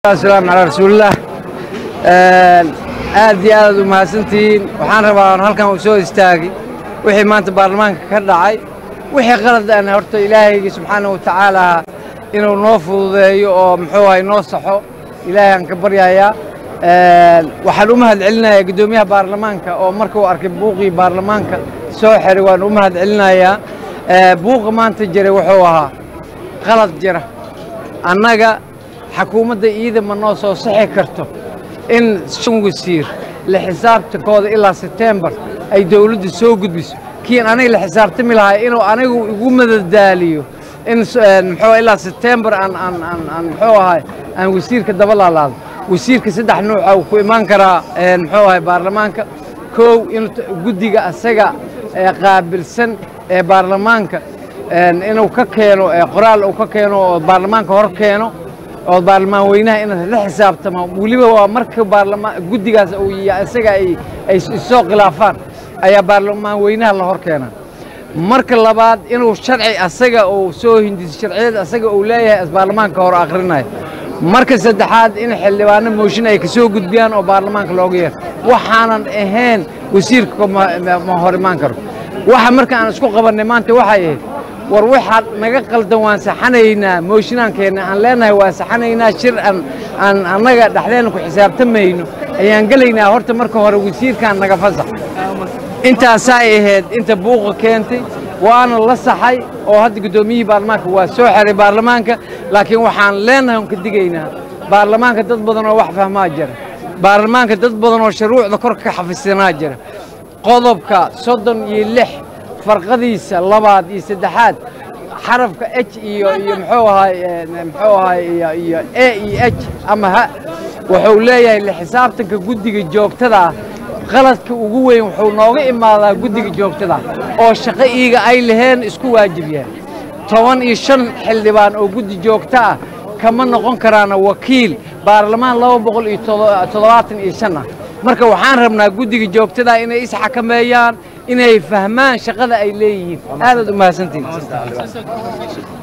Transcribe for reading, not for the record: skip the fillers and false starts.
السلام على رسول الله. aad iyo aad u mahadsantiin. waxaan rabaa halkan u soo istaagi wixii maanta baarlamaanka ka dhacay wixii qalad ah horta Ilaahay subhanahu wa ta'ala inuu noo fududeeyo oo muxuu ahay noo saxo Ilaahay aan ka baryayaa. waxaan u mahad celinayaa gudoomiyaha baarlamaanka oo markuu arkay buuqii baarlamaanka soo xiray waan u mahad celinayaa. buuqa maanta jiray wuxuu ahaa qalad jira annaga حكومة إذا ما نوصل صحي كرتو إن شنو يصير لحساب تقاضي إلا سبتمبر أي دولة سوق بس كين أنا لحساب تملها إنه أنا يقوم الداليو إن محو إلا سبتمبر أن محو هاي أن ويصير كده والله لازم ويصير كسدح نوع أو كمان كرا محو هاي برلمانك كو إنه جدي السجا قابل سن برلمانك إنه ككينو قرال أو ككينو برلمانك هركينو oo baarlamaan weynaha in la xisaabtamo waliba waa marka baarlamaan gudigaas oo isaga ay soo khilaafaan ayaa baarlamaan weynaha la hor keenaa marka labaad inuu sharci asaga oo soo hindis sharciyada asaga oo leeyahay baarlamaanka hor aqrinayo marka saddexaad in xildhibaano mooshin ay ka soo gudbiyaan oo baarlamaanka looga yeero waxaanan ahayn wasiirka ma hor imaan karo waxa marka aan isku qabanay maanta waxay war waxaad naga qaldan waan saxanaynaa mooshinankeena aan leenahay waa saxanaynaa shir aan annaga dhaxdeena ku xisaabtamayno ayaan galaynaa horta marka hore wasiirkan naga fasax intaas ay ahayd inta buuqa keentay waana la saxay oo hadda gudoomiyihii baarlamaanka waa soo xiray baarlamaanka laakiin waxaan leenahay ka digaynaa baarlamaanka dad badan oo wax fahmaa jira baarlamaanka dad badan oo shuruucda kor ka xafisanaa jira qodobka 36 فرقديس لبعض يسدحات حرف كH iyo muxuu ahay AEH ama ha wuxuu leeyahay la xisaabtanka gudiga joogtada qaladka ugu weyn wuxuu nooga imaadaa gudiga joogtada oo shaqo iiga ay laheen isku waajibiyeen 15 xildhibaan oo gudi joogta ah kama noqon karaan wakiil baarlamaan 275 marka waxaan rabnaa gudiga joogtada inay is xakameeyaan inay fahmaan shaqada ay leeyihiin aad u mahadsantiin